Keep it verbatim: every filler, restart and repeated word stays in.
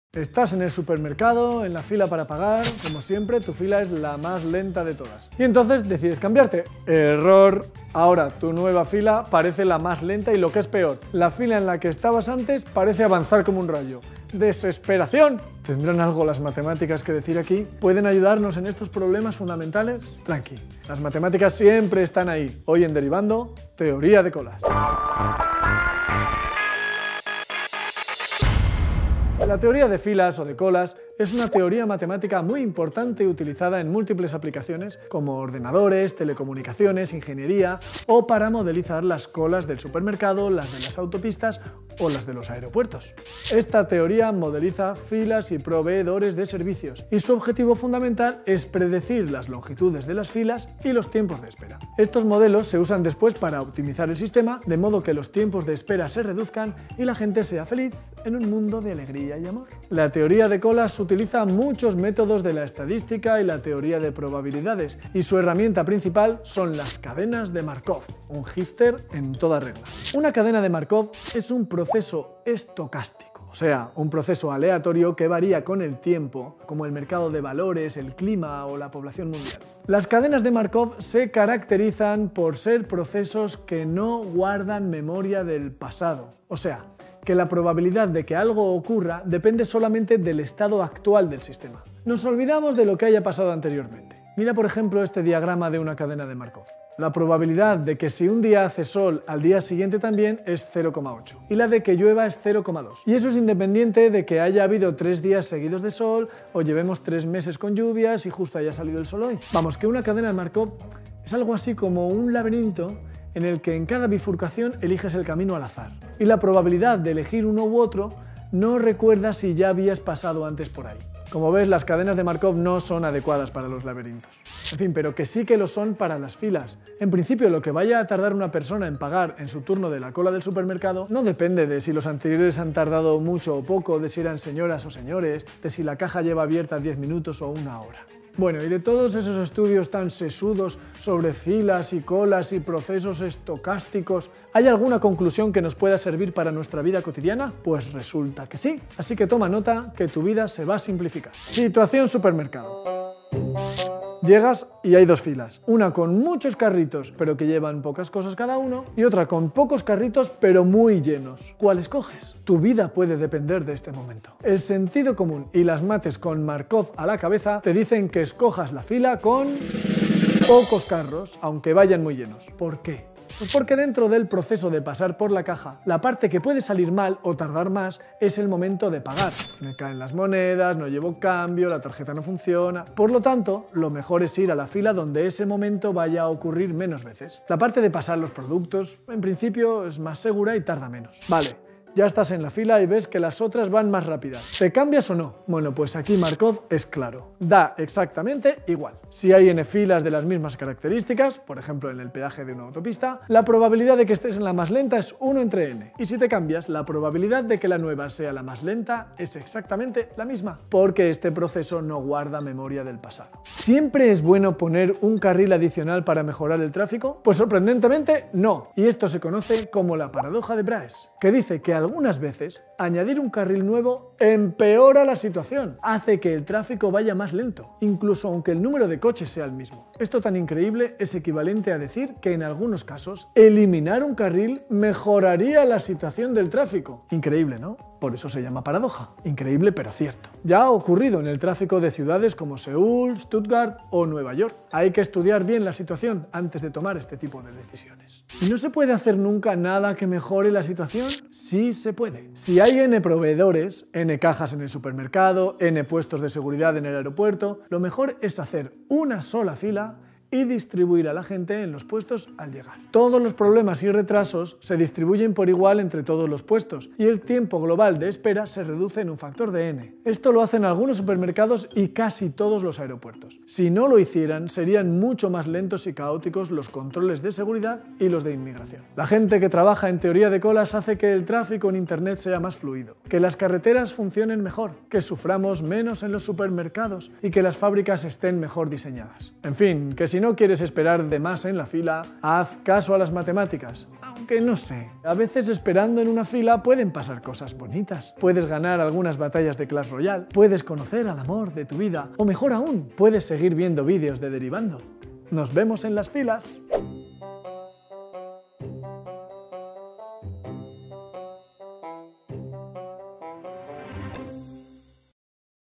Estás en el supermercado, en la fila para pagar, como siempre, tu fila es la más lenta de todas. Y entonces decides cambiarte. Error. Ahora tu nueva fila parece la más lenta y lo que es peor, la fila en la que estabas antes parece avanzar como un rayo. ¡Desesperación! ¿Tendrán algo las matemáticas que decir aquí? ¿Pueden ayudarnos en estos problemas fundamentales? Tranqui, las matemáticas siempre están ahí. Hoy en Derivando, teoría de colas. La teoría de filas o de colas es una teoría matemática muy importante utilizada en múltiples aplicaciones como ordenadores, telecomunicaciones, ingeniería o para modelizar las colas del supermercado, las de las autopistas o las de los aeropuertos. Esta teoría modeliza filas y proveedores de servicios y su objetivo fundamental es predecir las longitudes de las filas y los tiempos de espera. Estos modelos se usan después para optimizar el sistema de modo que los tiempos de espera se reduzcan y la gente sea feliz en un mundo de alegría y amor. La teoría de colas utiliza muchos métodos de la estadística y la teoría de probabilidades y su herramienta principal son las cadenas de Markov, un hipster en toda regla. Una cadena de Markov es un proceso estocástico, o sea, un proceso aleatorio que varía con el tiempo, como el mercado de valores, el clima o la población mundial. Las cadenas de Markov se caracterizan por ser procesos que no guardan memoria del pasado, o sea, que la probabilidad de que algo ocurra depende solamente del estado actual del sistema. Nos olvidamos de lo que haya pasado anteriormente. Mira por ejemplo este diagrama de una cadena de Markov. La probabilidad de que si un día hace sol al día siguiente también es cero coma ocho y la de que llueva es cero coma dos. Y eso es independiente de que haya habido tres días seguidos de sol o llevemos tres meses con lluvias y justo haya salido el sol hoy. Vamos, que una cadena de Markov es algo así como un laberinto en el que en cada bifurcación eliges el camino al azar. Y la probabilidad de elegir uno u otro no recuerda si ya habías pasado antes por ahí. Como ves, las cadenas de Markov no son adecuadas para los laberintos. En fin, pero que sí que lo son para las filas. En principio, lo que vaya a tardar una persona en pagar en su turno de la cola del supermercado no depende de si los anteriores han tardado mucho o poco, de si eran señoras o señores, de si la caja lleva abierta diez minutos o una hora. Bueno, y de todos esos estudios tan sesudos sobre filas y colas y procesos estocásticos, ¿hay alguna conclusión que nos pueda servir para nuestra vida cotidiana? Pues resulta que sí. Así que toma nota que tu vida se va a simplificar. Situación supermercado. Llegas y hay dos filas, una con muchos carritos pero que llevan pocas cosas cada uno y otra con pocos carritos pero muy llenos. ¿Cuál escoges? Tu vida puede depender de este momento. El sentido común y las mates con Markov a la cabeza te dicen que escojas la fila con pocos carros, aunque vayan muy llenos. ¿Por qué? Pues porque dentro del proceso de pasar por la caja, la parte que puede salir mal o tardar más es el momento de pagar. Me caen las monedas, no llevo cambio, la tarjeta no funciona. Por lo tanto, lo mejor es ir a la fila donde ese momento vaya a ocurrir menos veces. La parte de pasar los productos, en principio, es más segura y tarda menos. Vale. Ya estás en la fila y ves que las otras van más rápidas. ¿Te cambias o no? Bueno, pues aquí Markov es claro. Da exactamente igual. Si hay n filas de las mismas características, por ejemplo en el peaje de una autopista, la probabilidad de que estés en la más lenta es uno entre n. Y si te cambias, la probabilidad de que la nueva sea la más lenta es exactamente la misma, porque este proceso no guarda memoria del pasado. ¿Siempre es bueno poner un carril adicional para mejorar el tráfico? Pues sorprendentemente no. Y esto se conoce como la paradoja de Braes, que dice que algunas veces añadir un carril nuevo empeora la situación, hace que el tráfico vaya más lento, incluso aunque el número de coches sea el mismo. Esto tan increíble es equivalente a decir que en algunos casos eliminar un carril mejoraría la situación del tráfico. Increíble, ¿no? Por eso se llama paradoja. Increíble pero cierto. Ya ha ocurrido en el tráfico de ciudades como Seúl, Stuttgart o Nueva York. Hay que estudiar bien la situación antes de tomar este tipo de decisiones. ¿Y no se puede hacer nunca nada que mejore la situación? Sí se puede. Si hay n proveedores, n cajas en el supermercado, n puestos de seguridad en el aeropuerto, lo mejor es hacer una sola fila y distribuir a la gente en los puestos al llegar. Todos los problemas y retrasos se distribuyen por igual entre todos los puestos y el tiempo global de espera se reduce en un factor de n. Esto lo hacen algunos supermercados y casi todos los aeropuertos. Si no lo hicieran, serían mucho más lentos y caóticos los controles de seguridad y los de inmigración. La gente que trabaja en teoría de colas hace que el tráfico en Internet sea más fluido, que las carreteras funcionen mejor, que suframos menos en los supermercados y que las fábricas estén mejor diseñadas. En fin, que si si no quieres esperar de más en la fila, haz caso a las matemáticas. Aunque no sé, a veces esperando en una fila pueden pasar cosas bonitas. Puedes ganar algunas batallas de Clash Royale, puedes conocer al amor de tu vida, o mejor aún, puedes seguir viendo vídeos de Derivando. Nos vemos en las filas.